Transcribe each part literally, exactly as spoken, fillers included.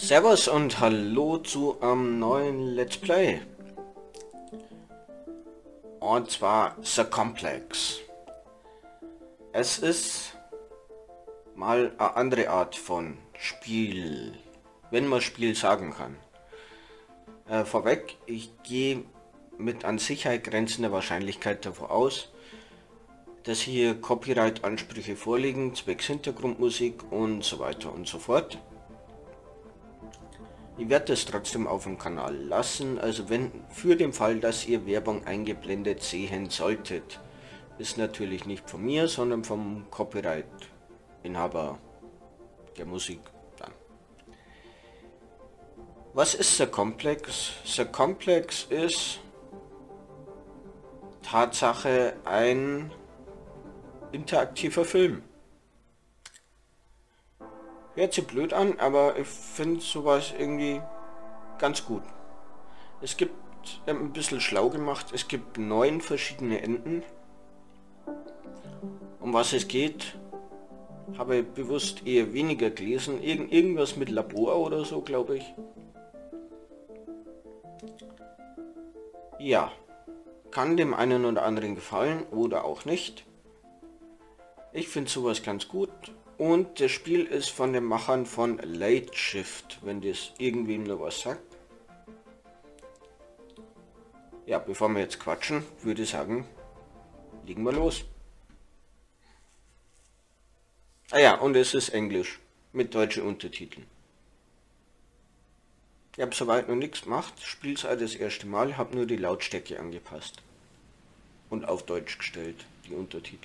Servus und hallo zu einem neuen Let's Play. Und zwar The Complex. Es ist mal eine andere Art von Spiel, wenn man Spiel sagen kann. Äh, vorweg, ich gehe mit an Sicherheit grenzender Wahrscheinlichkeit davon aus, dass hier Copyright-Ansprüche vorliegen, zwecks Hintergrundmusik und so weiter und so fort. Ich werde es trotzdem auf dem Kanal lassen, also wenn für den Fall, dass ihr Werbung eingeblendet sehen solltet, ist natürlich nicht von mir, sondern vom Copyright-Inhaber der Musik dann. Was ist The Complex? The Complex ist Tatsache ein interaktiver Film. Hört sich blöd an, aber ich finde sowas irgendwie ganz gut. Es gibt ein bisschen schlau gemacht, es gibt neun verschiedene Enden. Um was es geht, habe ich bewusst eher weniger gelesen. Irgend, irgendwas mit Labor oder so, glaube ich. Ja, kann dem einen oder anderen gefallen oder auch nicht. Ich finde sowas ganz gut. Und das Spiel ist von den Machern von Late Shift, wenn das irgendwem nur was sagt. Ja, bevor wir jetzt quatschen, würde ich sagen, legen wir los. Ah ja, und es ist Englisch mit deutschen Untertiteln. Ich habe soweit noch nichts gemacht, spiele es das erste Mal, habe nur die Lautstärke angepasst und auf Deutsch gestellt, die Untertitel.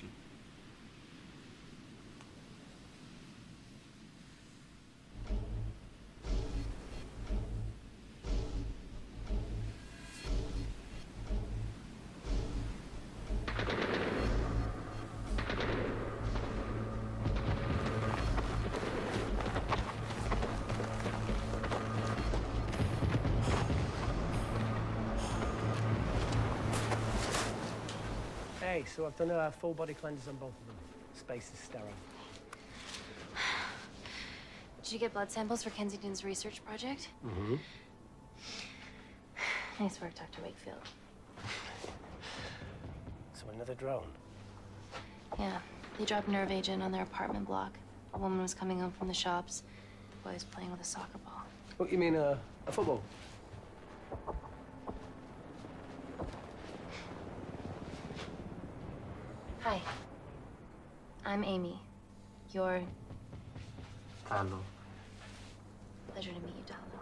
Hey, so I've done a full body cleanse on both of them. Space is sterile. Did you get blood samples for Kensington's research project? Mm-hmm. Nice work, Doctor Wakefield. So another drone. Yeah, they dropped nerve agent on their apartment block. A woman was coming home from the shops. The boy was playing with a soccer ball. What, you mean uh, a football? Hi. I'm Amy. You're... Hello. Pleasure to meet you, Tallow.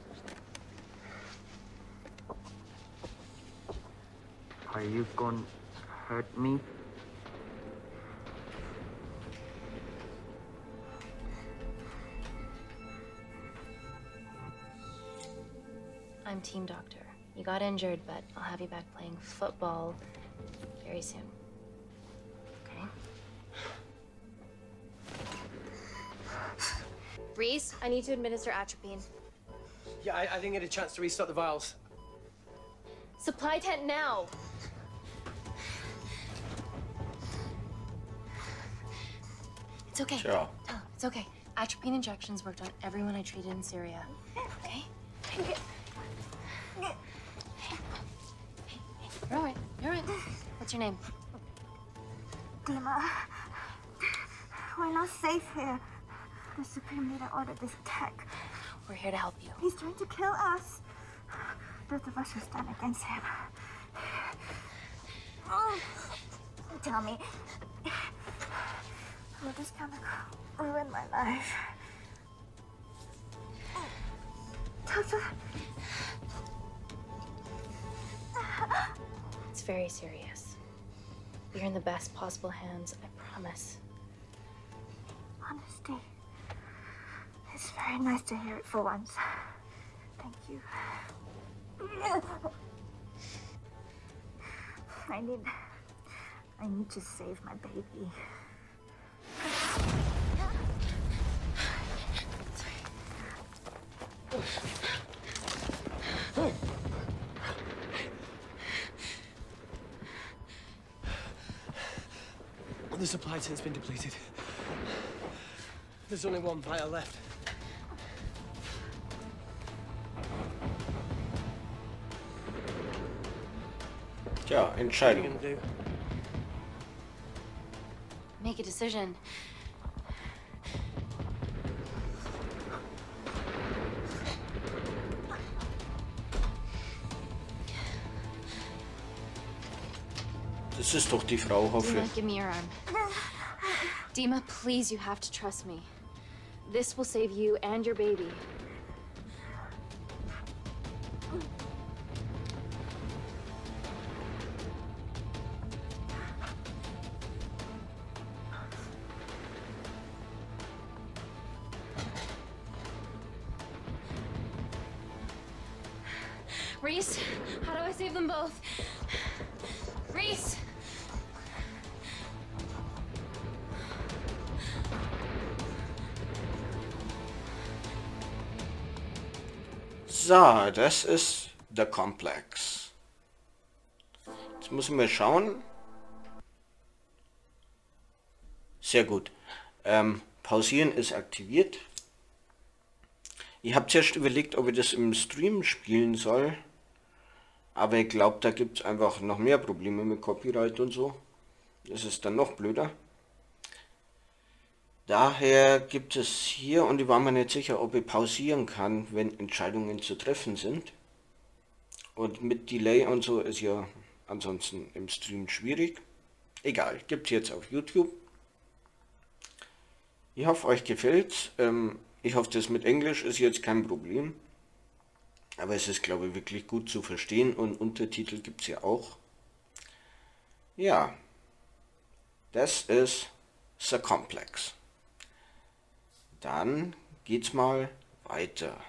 Are you gonna hurt me? I'm team doctor. You got injured, but I'll have you back playing football very soon. Okay? Reese, I need to administer atropine. Yeah, I, I didn't get a chance to restock the vials. Supply tent now! It's okay. Sure. Oh, it's okay. Atropine injections worked on everyone I treated in Syria. Okay? You're all right. You're all right. What's your name? Dima, we're not safe here. The Supreme Leader ordered this attack. We're here to help you. He's trying to kill us. Both of us will stand against him. Oh, tell me, will this chemical ruin my life? Doctor? It's very serious. You're in the best possible hands, I promise. Honesty. It's very nice to hear it for once. Thank you. I need... I need to save my baby. The supply tent's been depleted. There's only one vial left. Ja, What are you Entscheidung. gonna do? Make a decision. Das ist doch die Frau, hoffe Dima, ich. give me your arm. Dima, please, you have to trust me. This will save you and your baby. Reese, how do I save them both? Reese! So, das ist der Komplex. Jetzt müssen wir schauen. Sehr gut. Ähm, pausieren ist aktiviert. Ich habe zuerst überlegt, ob ich das im Stream spielen soll. Aber ich glaube, da gibt es einfach noch mehr Probleme mit Copyright und so. Das ist dann noch blöder. Daher gibt es hier, und ich war mir nicht sicher, ob ich pausieren kann, wenn Entscheidungen zu treffen sind. Und mit Delay und so ist ja ansonsten im Stream schwierig. Egal, gibt es jetzt auf YouTube. Ich hoffe, euch gefällt's. Ähm, ich hoffe, das mit Englisch ist jetzt kein Problem. Aber es ist, glaube ich, wirklich gut zu verstehen und Untertitel gibt es ja auch. Ja, das ist The Complex. Dann geht's mal weiter.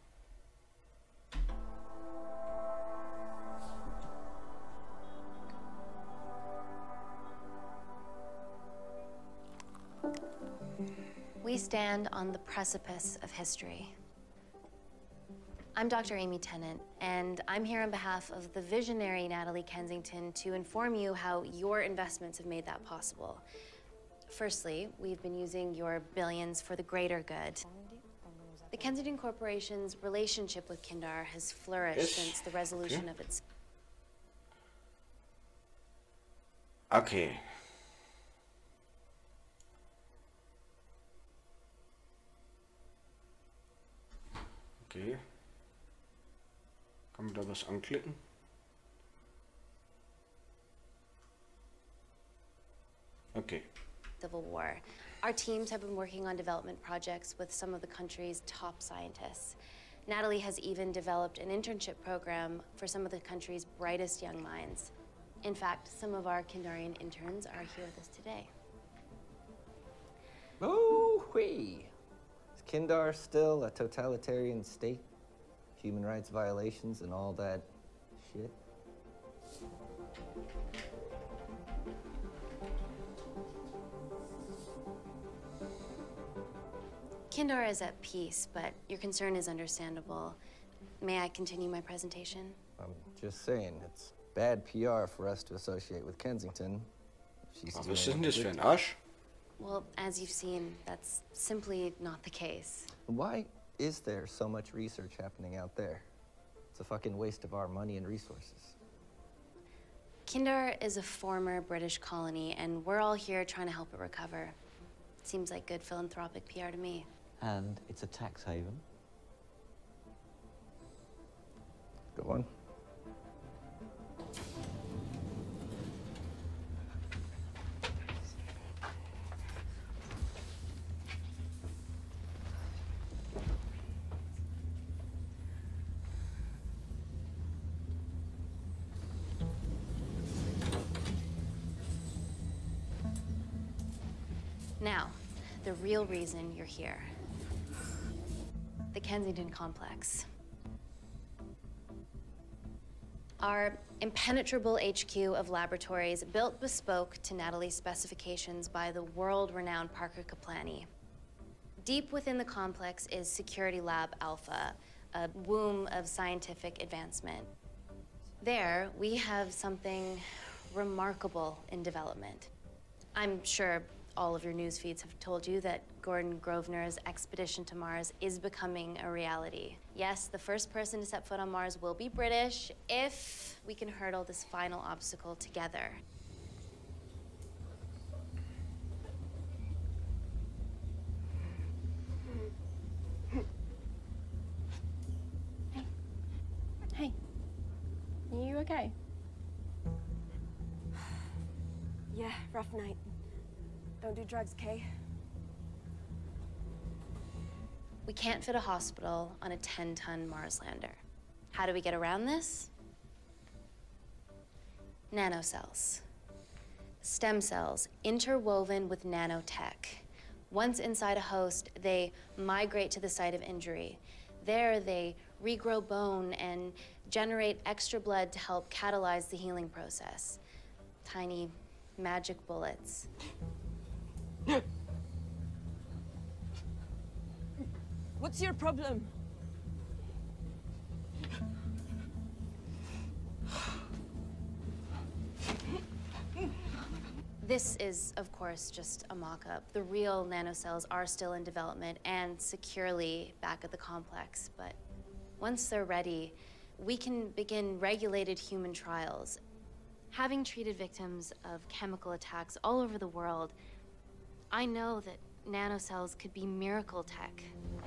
We stand on the precipice of history. I'm Doctor Amy Tennant, and I'm here on behalf of the visionary Natalie Kensington to inform you how your investments have made that possible. Firstly, we've been using your billions for the greater good. The Kensington Corporation's relationship with Kindar has flourished Yes. since the resolution Okay. of its... Okay. Okay. Kann man da was anklicken? Okay. Civil War. Our teams have been working on development projects with some of the country's top scientists. Natalie has even developed an internship program for some of the country's brightest young minds. In fact, some of our Kindarian interns are here with us today. Ooh-wee. Is Kindar still a totalitarian state? Human rights violations and all that shit? Kindar is at peace, but your concern is understandable. May I continue my presentation? I'm just saying, it's bad P R for us to associate with Kensington. She's Aber doing was ist denn what das we für did. ein Arsch? Well, as you've seen, that's simply not the case. Why is there so much research happening out there? It's a fucking waste of our money and resources. Kindar is a former British colony, and we're all here trying to help it recover. Seems like good philanthropic P R to me. And it's a tax haven. Go on. Now, the real reason you're here. The Kensington Complex. Our impenetrable H Q of laboratories built bespoke to Natalie's specifications by the world-renowned Parker Kaplani. Deep within the complex is Security Lab Alpha, a womb of scientific advancement. There, we have something remarkable in development. I'm sure all of your news feeds have told you that Gordon Grosvenor's expedition to Mars is becoming a reality. Yes, the first person to set foot on Mars will be British if we can hurdle this final obstacle together. Hey. Hey. Are you okay? Yeah, rough night. Don't do drugs, Kay? We can't fit a hospital on a ten-ton Mars lander. How do we get around this? Nanocells. Stem cells interwoven with nanotech. Once inside a host, they migrate to the site of injury. There, they regrow bone and generate extra blood to help catalyze the healing process. Tiny magic bullets. What's your problem? This is, of course, just a mock-up. The real nanocells are still in development and securely back at the complex, but once they're ready, we can begin regulated human trials. Having treated victims of chemical attacks all over the world, I know that nanocells could be miracle tech.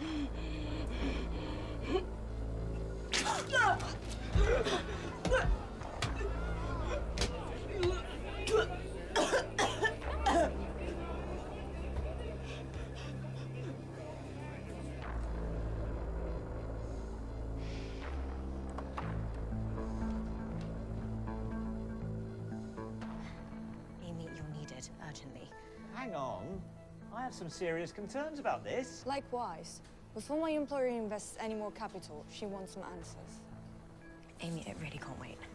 Amy, you're needed urgently. Hang on. I have some serious concerns about this. Likewise. Before my employer invests any more capital, she wants some answers. Amy, it really can't wait.